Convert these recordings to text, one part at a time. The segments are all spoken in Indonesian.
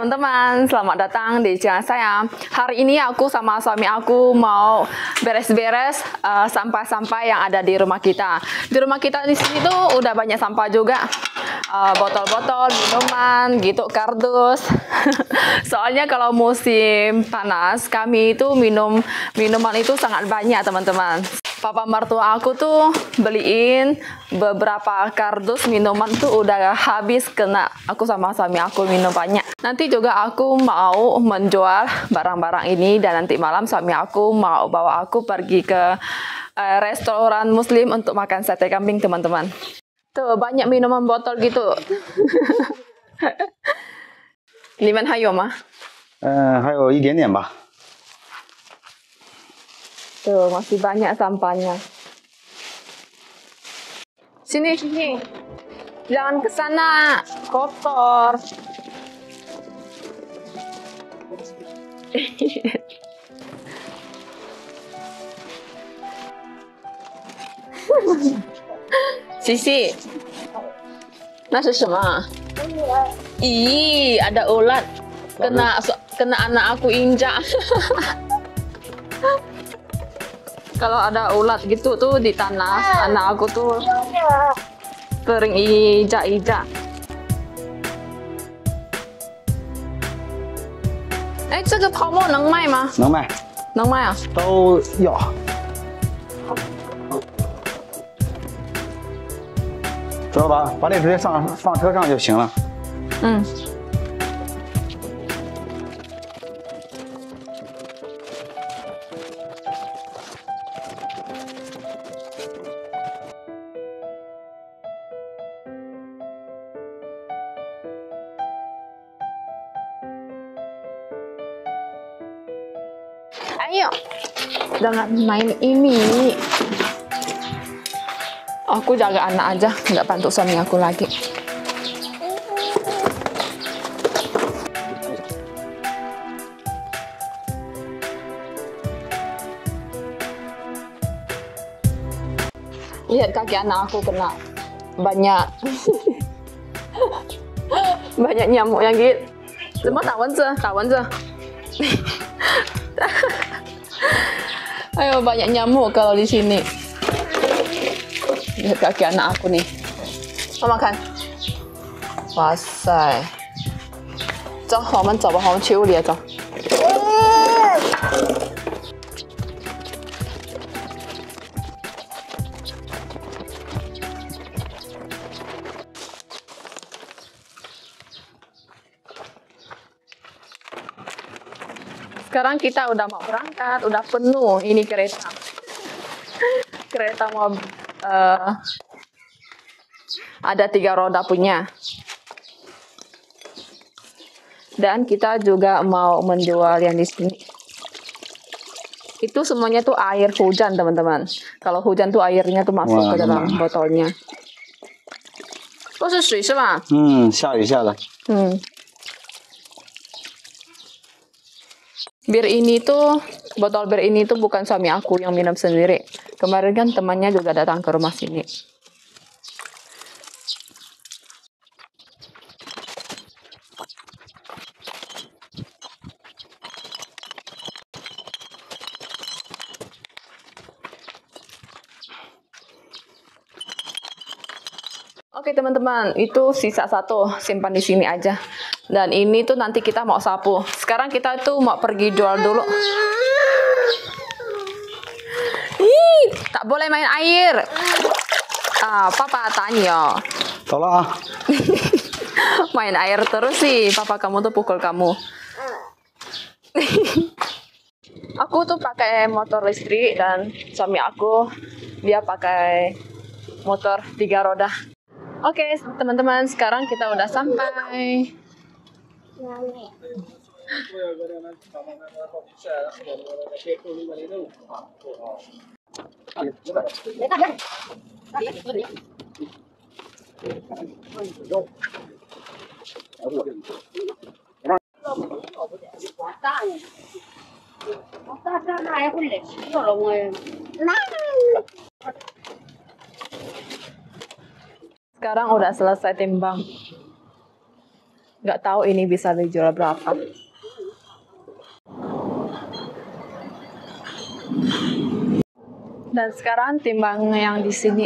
teman-teman, selamat datang di channel saya. Hari ini aku sama suami aku mau beres-beres sampah-sampah yang ada di rumah kita. Di rumah kita di sini tuh udah banyak sampah juga. Botol-botol, minuman, gitu, kardus. Soalnya kalau musim panas, kami itu minuman itu sangat banyak, teman-teman. Papa mertua aku tuh beliin beberapa kardus minuman tuh udah habis kena aku sama suami aku minum banyak. Nanti juga aku mau menjual barang-barang ini dan nanti malam suami aku mau bawa aku pergi ke restoran muslim untuk makan sate kambing, teman-teman. Tuh banyak minuman botol gitu. Liman hayo mah? 还有一点点吧。 Tuh, masih banyak sampahnya. Sini, sini. Jangan ke sana, kotor. Sisi. 那是什么？ Ih, ada ulat. Kena anak aku injak. Kalau ada ulat gitu tuh di tanah, anak aku tuh sering injak-injak. Eh, 这个泡沫能卖吗？ 能卖， 能卖啊？ 都要。主要把那直接放车上就行了。 嗯。 Ayo, jangan main ini. Aku jaga anak aja, nggak bantu suami aku lagi. Lihat kaki anak aku kena banyak banyak nyamuk yang gitu. Cuma tahu aja. Ayo, banyak nyamuk kalau di sini. Lihat kaki anak aku nih. Mau makan? Wasai. 走，我们走吧，我们去屋里走。Sekarang kita udah mau berangkat, udah penuh ini kereta. Kereta mau ada 3 roda punya. Dan kita juga mau menjual yang di sini. Itu semuanya tuh air hujan, teman-teman. Kalau hujan tuh airnya tuh masuk ke dalam botolnya. 都是水是吧？ 下雨下的。 Bir ini tuh, botol bir ini tuh bukan suami aku yang minum sendiri. Kemarin kan temannya juga datang ke rumah sini. Oke teman-teman, itu sisa satu, simpan di sini aja. Dan ini tuh nanti kita mau sapu. Sekarang kita tuh mau pergi jual dulu. Ih, tak boleh main air. Papa tanya. Tolong. Main air terus sih, papa kamu tuh pukul kamu. Aku tuh pakai motor listrik dan suami aku dia pakai motor 3 roda. Oke, teman-teman, sekarang kita udah sampai. Sekarang udah selesai timbang. Nggak tahu ini bisa dijual berapa. Dan sekarang timbang yang di sini.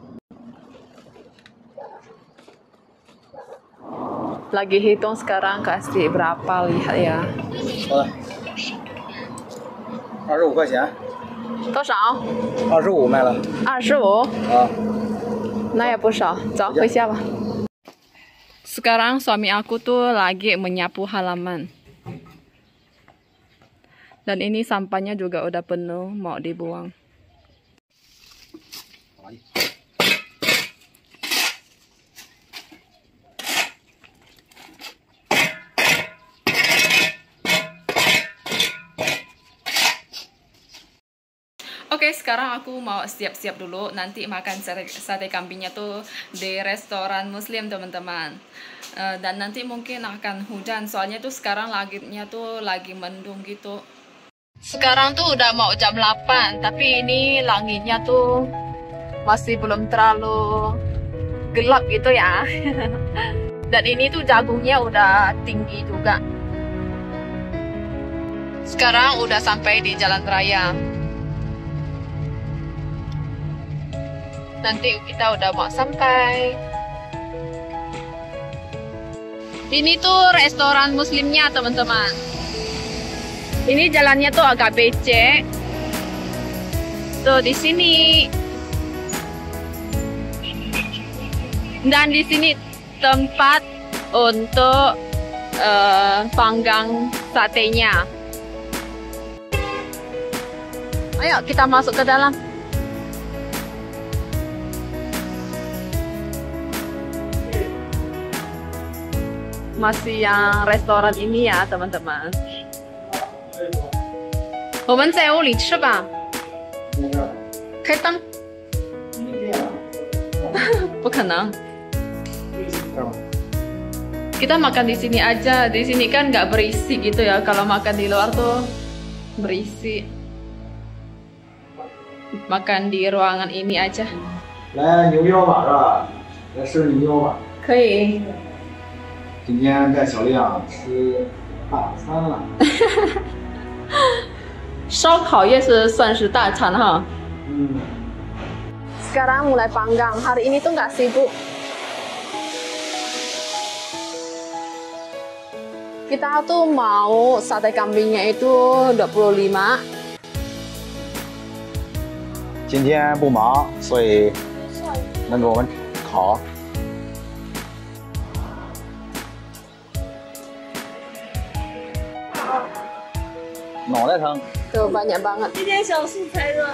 Lagi hitung sekarang kasih berapa, lihat ya. 好了，25块钱， 多少 25卖了。 ？25， 啊， 那也不少。走，回家吧。Sekarang suami aku tuh lagi menyapu halaman. Dan ini sampahnya juga udah penuh, mau dibuang. Oke, sekarang aku mau siap-siap dulu. Nanti makan sate kambingnya tuh di restoran Muslim, teman-teman. Dan nanti mungkin akan hujan. Soalnya tuh sekarang langitnya tuh lagi mendung gitu. Sekarang tuh udah mau jam 8. Tapi ini langitnya tuh masih belum terlalu gelap gitu ya. Dan ini tuh jagungnya udah tinggi juga. Sekarang udah sampai di jalan raya. Nanti kita udah mau sampai. Ini tuh restoran muslimnya, teman-teman. Ini jalannya tuh agak becek. Tuh di sini. Dan di sini tempat untuk panggang satenya. Ayo kita masuk ke dalam. Masih yang restoran ini ya, teman-teman. 我们在屋里吃吧。开灯。不可能。Kita makan di sini aja. Di sini kan nggak berisi gitu ya. Kalau makan di luar tuh berisi. Makan di ruangan ini aja. 来牛腰吧是吧？来吃牛腰吧。 可以。 今天带小亮吃大餐了。 烧烤也是算是大餐哈。 嗯。 Sekarang mulai panggang. Hari ini tuh nggak sibuk. Kita tuh mau sate kambingnya itu 25. 今天不忙，所以能给我们烤。 脑袋疼。 Tuh banyak banget. 一点小素才热。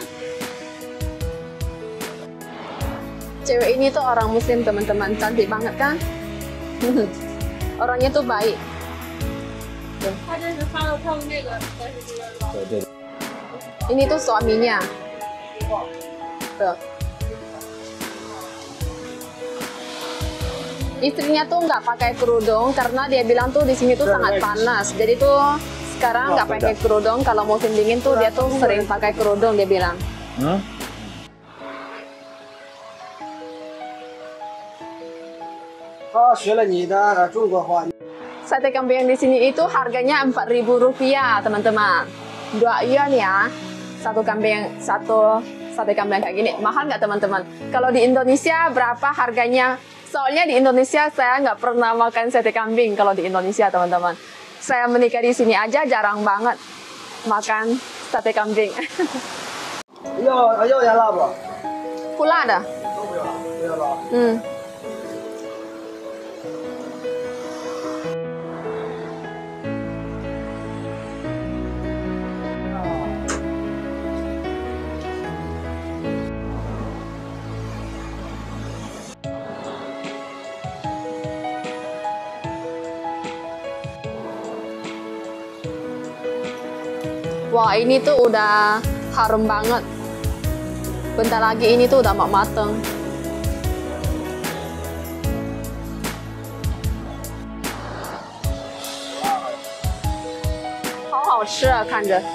Cewek ini tuh orang muslim, teman-teman. Cantik banget kan? Orangnya tuh baik. 他这是发了他们那个但是这个老对对。 Ini tuh suaminya. Tuh. Istrinya tuh nggak pakai kerudung karena dia bilang tuh di sini tuh sangat panas. Jadi tuh sekarang nggak pakai kerudung. Kalau musim dingin tuh dia tuh sering pakai kerudung, dia bilang. Hmm? Sate kambing yang di sini itu harganya Rp4.000, teman-teman. 2 yuan ya. Satu sate kambing kayak gini. Mahal nggak, teman-teman? Kalau di Indonesia berapa harganya? Soalnya di Indonesia saya nggak pernah makan sate kambing kalau di Indonesia, teman-teman. Saya menikah di sini aja jarang banget makan sate kambing. 要点辣不？ 不辣的。 都不要，不要辣。 嗯。 Wah, ini tuh udah harum banget. Bentar lagi ini tuh udah mau mateng. Hao吃啊，看着。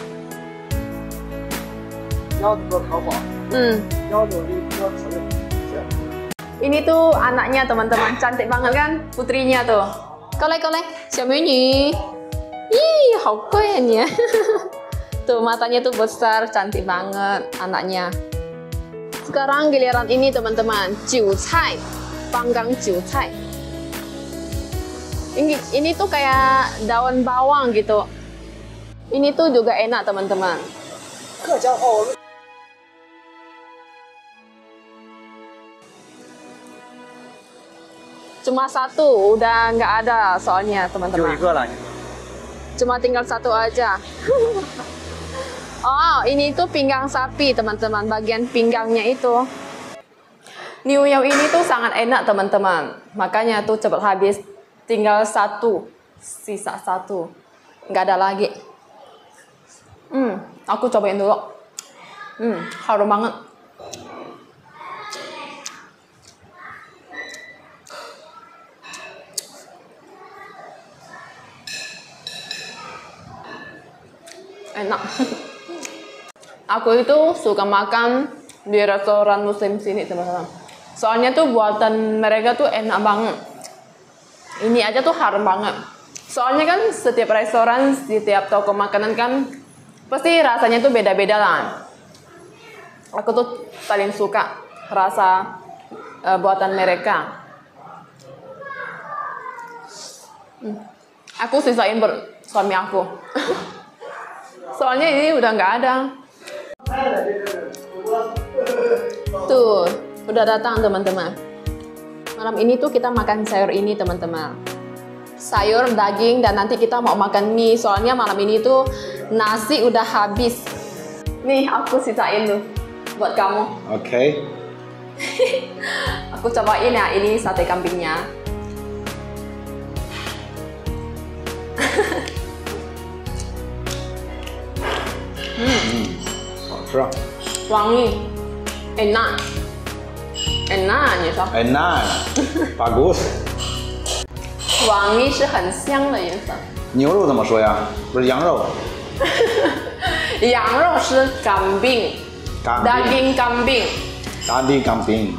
腰子都烤好， 嗯， 腰子我给你多吃点，行。 Ini tuh anaknya teman-teman, cantik banget kan putrinya tuh. Kolek, Xiao Mei. Ih, hao guai ya. Tuh matanya tuh besar, cantik banget anaknya. Sekarang giliran ini teman-teman, jiu cai, panggang jiu cai. Ini tuh kayak daun bawang gitu. Ini tuh juga enak teman-teman. Cuma satu, udah nggak ada soalnya teman-teman. Cuma tinggal satu aja. Oh, ini tuh pinggang sapi teman-teman, bagian pinggangnya itu. New Yao ini tuh sangat enak teman-teman, makanya tuh cepat habis. Tinggal satu, sisa satu, nggak ada lagi. Aku cobain dulu. Harum banget. Enak. Aku itu suka makan di restoran muslim sini teman-teman. Soalnya tuh buatan mereka tuh enak banget. Ini aja tuh harum banget. Soalnya kan setiap restoran, setiap toko makanan kan pasti rasanya tuh beda-beda lah. Aku tuh paling suka rasa buatan mereka. Aku sisain buat suami aku. Soalnya ini udah nggak ada. Tuh, udah datang teman-teman. Malam ini tuh kita makan sayur ini teman-teman. Sayur, daging, dan nanti kita mau makan mie. Soalnya malam ini tuh nasi udah habis. Nih, aku sisain tuh buat kamu. Oke. Aku cobain ya, ini sate kambingnya. Wangi, enak,你说？ enak, bagus。 wangi是很香的颜色。 牛肉怎么说呀？不是羊肉。 羊肉是kambing， daging kambing。 daging kambing。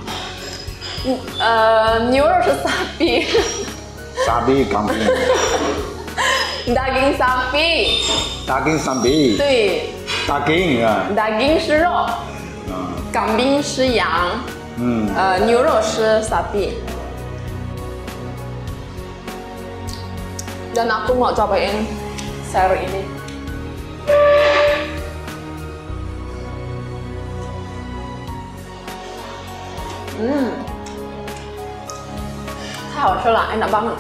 牛肉是sapi。 sapi kambing。 daging sapi。 daging sapi。 对。 daging 啊。 daging 是肉。kambing 是羊。牛肉是sapi。 Dan aku mau cobain sayur ini. Hảo吃了, enak banget.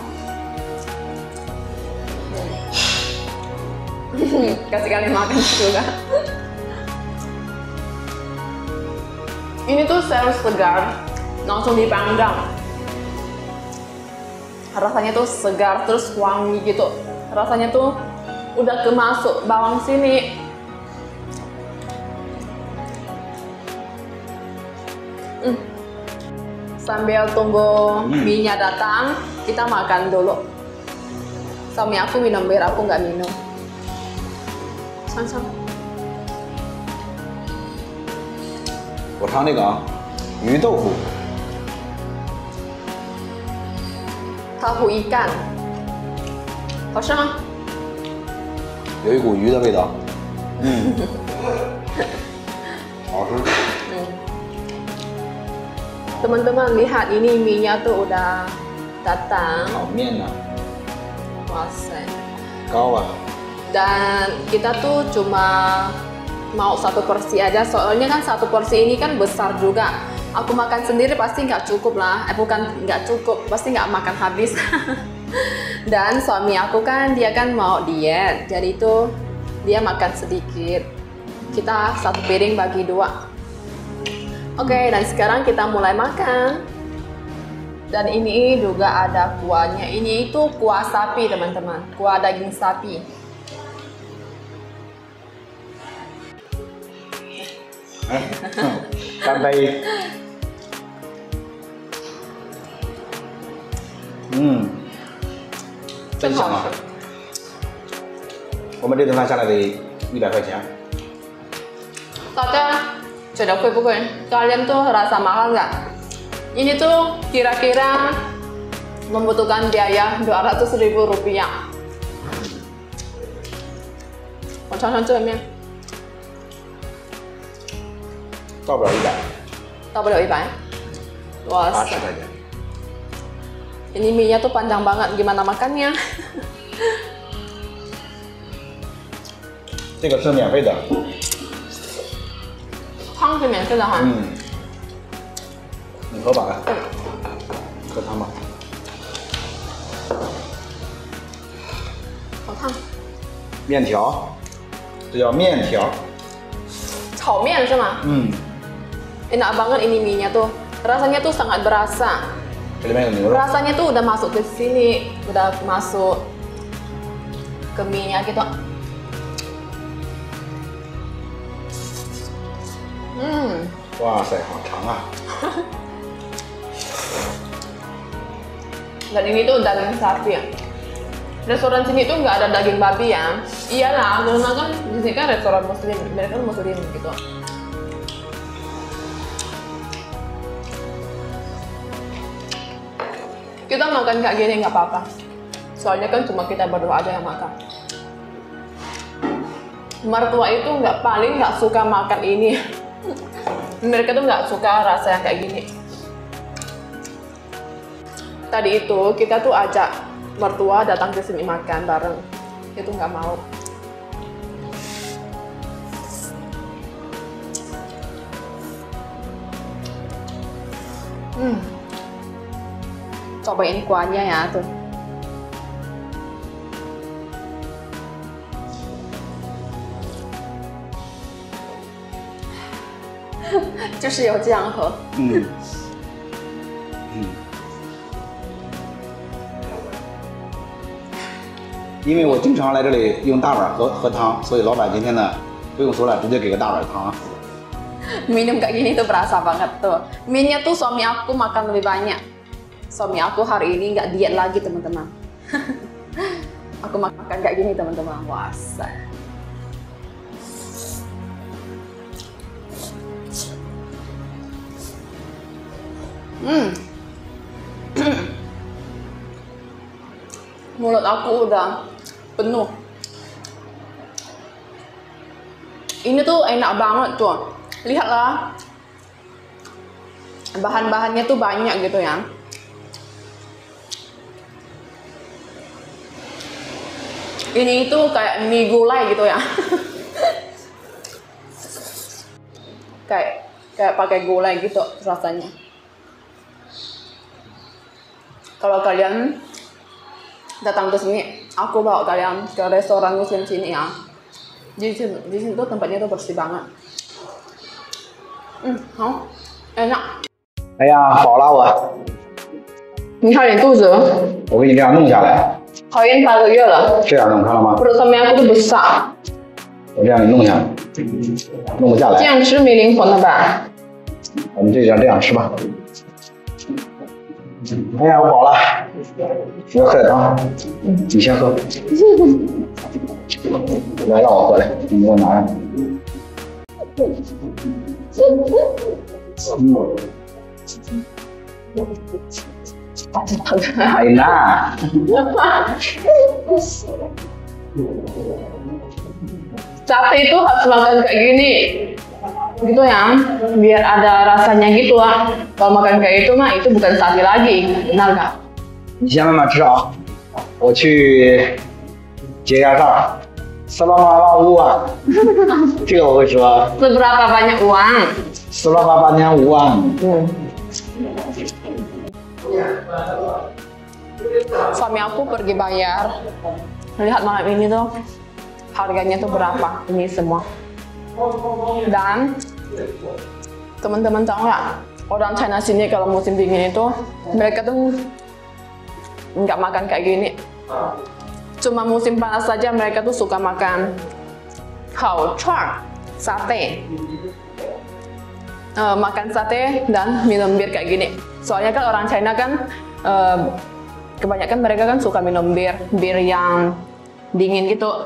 Kasih kalian makan juga. Ini tuh sayur segar, langsung dipanggang. Rasanya tuh segar terus wangi gitu. Rasanya tuh udah kemasuk bawang sini. Sambil tunggu mie-nya datang, kita makan dulu. Suami aku minum bir, aku nggak minum. Sang-sang. 我尝那个啊，鱼豆腐。 tahu ikan， 好吃吗？ 有一股鱼的味道。好吃。 Teman-teman lihat ini mie-nya tuh udah datang. 好面呐。 Wah塞. 高啊。 Dan kita tuh cuma mau satu porsi aja, soalnya kan satu porsi ini kan besar juga. Aku makan sendiri pasti nggak cukup lah, bukan nggak cukup, pasti nggak makan habis. Dan suami aku kan dia kan mau diet, jadi itu dia makan sedikit. Kita satu piring bagi dua. Oke, dan sekarang kita mulai makan. Dan ini juga ada kuahnya. Ini itu kuah sapi teman-teman, kuah daging sapi. Sampai. 真香啊！我们这顿饭下来得100块钱。 Tata, sudah贵不贵? Kalian tuh rasa mahal nggak? Ini tuh kira-kira membutuhkan biaya 200.000 rupiah. 我尝尝这个面， 到不了100， 到不了100。哇 80 塞， 块钱。 ini mie-nya tuh panjang banget, gimana makannya? 这个是免费的。 汤是免费的哈。 嗯，你喝吧来，喝汤吧。 好烫。 面条，这叫面条。 炒面是吗？ Enak banget ini mie-nya tuh. Rasanya tuh sangat berasa. 这里面有牛肉。 Rasanya tuh udah masuk ke sini, udah masuk ke mie-nya gitu. Hmm. 哇塞，好长啊！ Dan ini tuh daging sapi ya. Restoran sini tuh nggak ada daging babi ya. Iyalah, karena kan di sini kan restoran muslim, mereka kan muslim gitu. Kita makan kayak gini nggak apa-apa. Soalnya kan cuma kita berdua aja yang makan. Mertua itu paling nggak suka makan ini. Mereka tuh nggak suka rasa yang kayak gini. Tadi itu kita tuh ajak mertua datang ke sini makan bareng. Itu nggak mau. Cobain kuahnya ya tuh. 就是有这样喝。 因为我经常来这里用大碗喝汤，所以老板今天呢不用说了，直接给个大碗汤。 Minum kayak gini tuh berasa banget tuh. Mie-nya tuh suami aku makan lebih banyak. Suami aku hari ini nggak diet lagi teman-teman. Aku makan kayak gini teman-teman. Wah. Mulut aku udah penuh. Ini tuh enak banget tuh. Lihatlah. Bahan-bahannya tuh banyak gitu ya. Ini itu kayak mie gulai gitu ya. kayak pakai gulai gitu rasanya. Kalau kalian datang ke sini, aku bawa kalian ke restoran muslim sini ya. Di sini tuh tempatnya tuh bersih banget. Hả? Enak. 哎呀，饱了我， 你看你肚子， 我给你这样弄下来， 考验3个月了。 这样弄看了吗？ Perut suami aku tuh besar. 我这样给你弄下来，弄不下这来， 样吃没灵魂了吧？ 我们这样吃吧。哎呀，我饱了，我要喝点汤，你先喝。来，让我喝来，你给我拿上。哎nah. Sate itu harus makan kayak gini, gitu ya, biar ada rasanya gitu ah. Kalau makan kayak itu mah itu bukan sate lagi, benar nggak? 你先慢慢吃啊，我去结一下账。Selama这个我会说。 Seberapa banyak uang? Selama uang. Suami aku pergi bayar. Lihat malam ini tuh harganya tuh berapa ini semua. Dan teman-teman tahu nggak, orang China sini kalau musim dingin itu mereka tuh nggak makan kayak gini. Cuma musim panas saja mereka tuh suka makan hao chuan, sate. Makan sate dan minum bir kayak gini. Soalnya kan orang China kan kebanyakan mereka kan suka minum bir yang dingin gitu.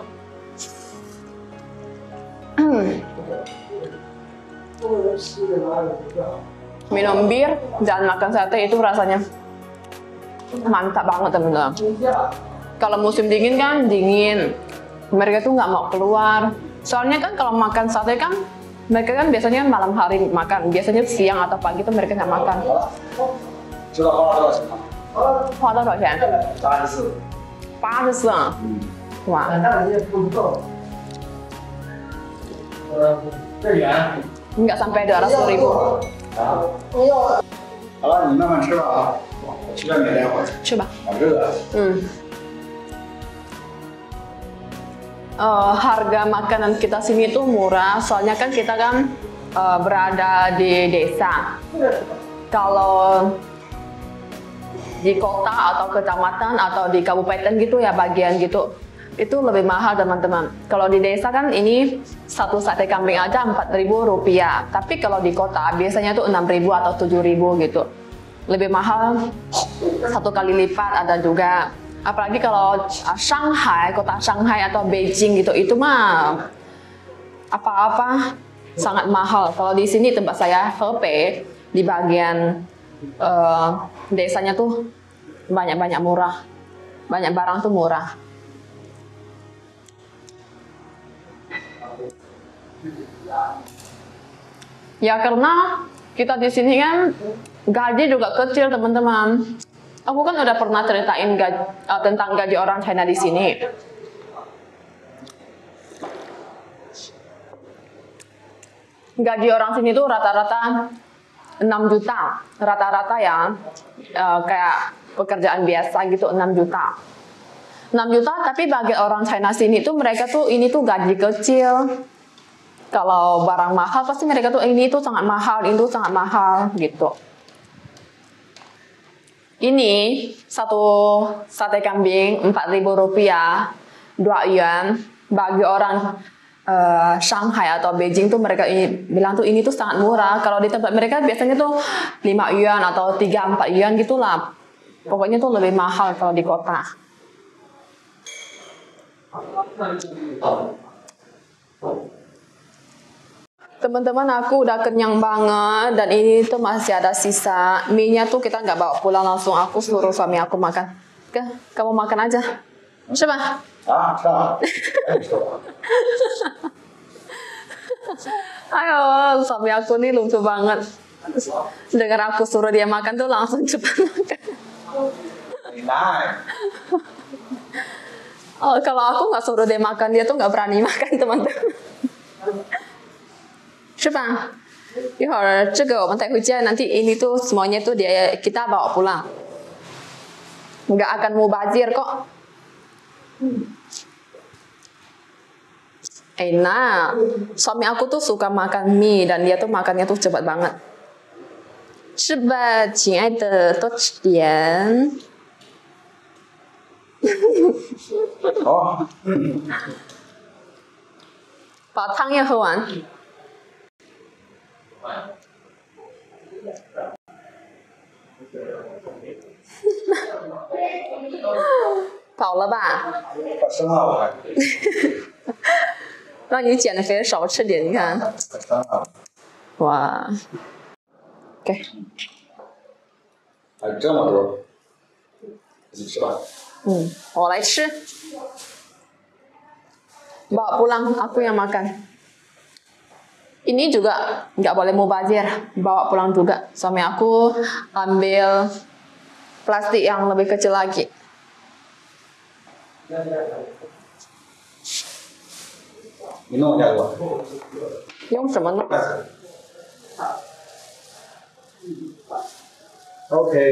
minum bir dan makan sate itu rasanya mantap banget teman-teman. Kalau musim dingin kan dingin, mereka tuh nggak mau keluar. Soalnya kan kalau makan sate kan mereka kan biasanya malam hari makan, biasanya siang atau pagi tuh mereka nggak makan. 知道花了多少钱吗？ 花多少钱 84。 ？84啊！哇，nggak sampai 200.000。 好了，你慢慢吃吧啊，我去外面待会儿， 去吧。 好热啊。 Harga makanan kita sini tuh murah, soalnya kan kita kan berada di desa. Kalau di kota atau kecamatan atau di kabupaten gitu ya bagian gitu, itu lebih mahal teman-teman. Kalau di desa kan ini satu sate kambing aja Rp4.000, tapi kalau di kota biasanya tuh 6.000 atau 7.000 gitu. Lebih mahal 1 kali lipat ada juga. Apalagi kalau Shanghai, kota Shanghai atau Beijing gitu, itu mah apa-apa sangat mahal. Kalau di sini tempat saya Hebei, di bagian desanya tuh banyak-banyak murah, banyak barang tuh murah. Ya karena kita di sini kan gaji juga kecil teman-teman. Aku kan udah pernah ceritain tentang gaji orang China di sini. Gaji orang sini tuh rata-rata 6 juta, rata-rata ya, kayak pekerjaan biasa gitu 6 juta. 6 juta, tapi bagi orang China sini tuh mereka tuh ini tuh gaji kecil. Kalau barang mahal pasti mereka tuh ini tuh sangat mahal, itu sangat mahal gitu. Ini satu sate kambing Rp4.000, 2 yuan. Bagi orang Shanghai atau Beijing tuh mereka bilang tuh ini tuh sangat murah. Kalau di tempat mereka biasanya tuh 5 yuan atau 3-4 yuan gitulah. Pokoknya tuh lebih mahal kalau di kota. Teman-teman, aku udah kenyang banget dan ini tuh masih ada sisa. Mie-nya tuh kita nggak bawa pulang langsung, aku suruh suami aku makan. Oke, kamu makan aja. Coba. Ah, sah. Ayo, suami aku nih lucu banget. Dengar aku suruh dia makan tuh langsung cepat makan. Oh, kalau aku nggak suruh dia makan, dia tuh nggak berani makan teman-teman. 是吧？一会儿这个我们带回家，nanti ini tuh semuanya tuh kita bawa pulang. Nggak akan mubazir kok. Enak. Suami aku tuh suka makan mie dan dia tuh makannya tuh cepat banget. 是吧，亲爱的，多吃点。 好。 把汤也喝完。饱了吧？ 快生了我还。 让你减肥少吃点，你看。哇。给。 还这么多，自己吃吧。 我来吃。Bawa pulang, aku yang makan. Ini juga nggak boleh mubazir, bawa pulang juga. Suami aku ambil plastik yang lebih kecil lagi. Yung什么呢？ OK。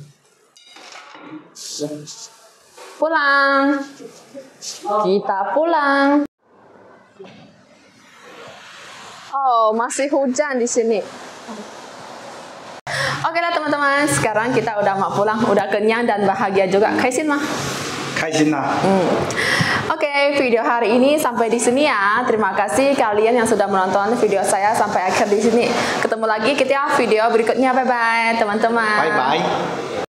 Pulang. Kita pulang. Oh, masih hujan di sini. Oke lah teman-teman, sekarang kita udah mau pulang, udah kenyang dan bahagia juga. Kaisin mah? Kaisin lah. Oke, video hari ini sampai di sini ya. Terima kasih kalian yang sudah menonton video saya sampai akhir di sini. Ketemu lagi kita video berikutnya. Bye bye teman-teman. Bye bye.